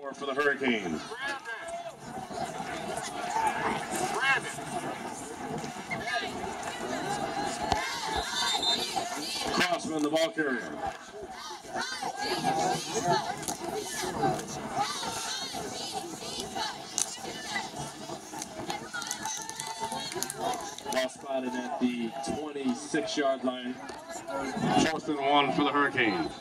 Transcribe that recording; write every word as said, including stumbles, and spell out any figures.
For the Hurricanes. Crossman, the ball carrier. Ball spotted at the twenty-six yard line. Fourth and one for the Hurricanes.